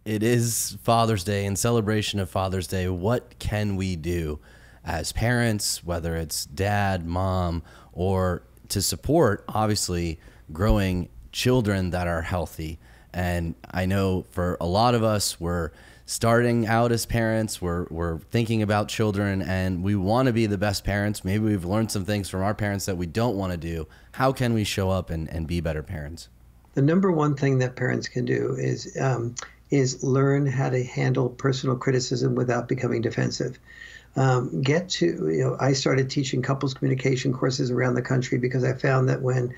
it is Father's Day, in celebration of Father's Day, what can we do as parents, whether it's dad, mom, or to support, obviously, growing children that are healthy? And I know for a lot of us, we're starting out as parents, we're thinking about children, and we want to be the best parents. Maybe we've learned some things from our parents that we don't want to do. How can we show up and be better parents? The number one thing that parents can do is learn how to handle personal criticism without becoming defensive. I started teaching couples communication courses around the country because I found that when,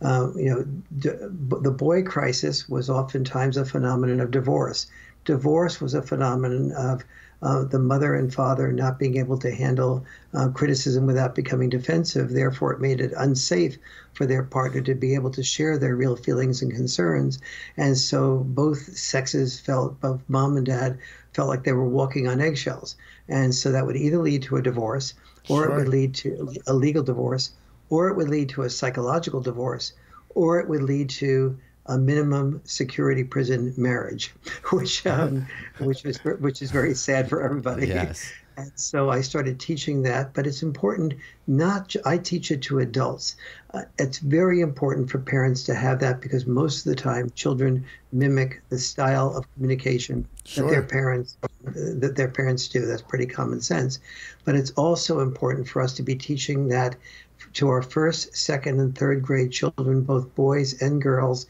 the boy crisis was oftentimes a phenomenon of divorce. Divorce was a phenomenon of the mother and father not being able to handle criticism without becoming defensive. Therefore, it made it unsafe for their partner to be able to share their real feelings and concerns. And so both sexes both mom and dad felt like they were walking on eggshells. And so that would either lead to a divorce, or It would lead to a legal divorce, or it would lead to a psychological divorce, or it would lead to a minimum security prison marriage, which is very sad for everybody. Yes. And so I started teaching that, but it's important I teach it to adults. It's very important for parents to have that because most of the time children mimic the style of communication that their parents do. That's pretty common sense. But it's also important for us to be teaching that to our first, second, and third grade children, both boys and girls.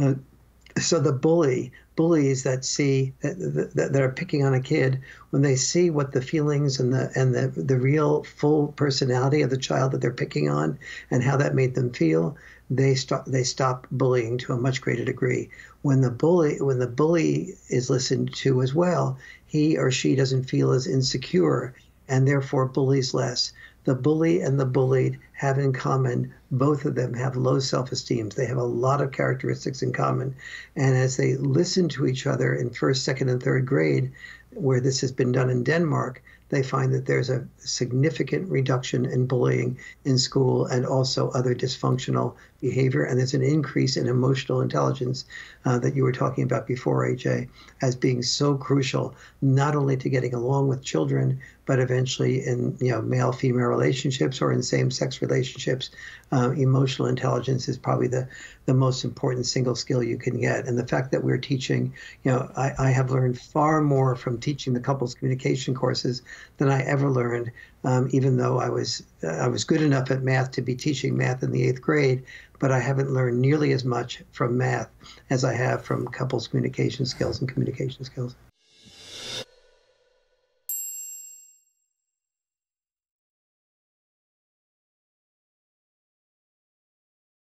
So the bullies that see that are picking on a kid, when they see what the feelings and the real full personality of the child that they're picking on and how that made them feel, they stop bullying to a much greater degree. When the bully is listened to as well, he or she doesn't feel as insecure and therefore bullies less. The bully and the bullied have in common, both of them have low self-esteem. They have a lot of characteristics in common. And as they listen to each other in first, second, and third grade, where this has been done in Denmark, they find that there's a significant reduction in bullying in school and also other dysfunctional behavior. And there's an increase in emotional intelligence that you were talking about before, AJ, as being so crucial, not only to getting along with children, but eventually in male-female relationships or in same-sex relationships. Emotional intelligence is probably the most important single skill you can get. And the fact that we're teaching, I have learned far more from teaching the couples communication courses than I ever learned, even though I was good enough at math to be teaching math in the 8th grade, but I haven't learned nearly as much from math as I have from couples communication skills and communication skills.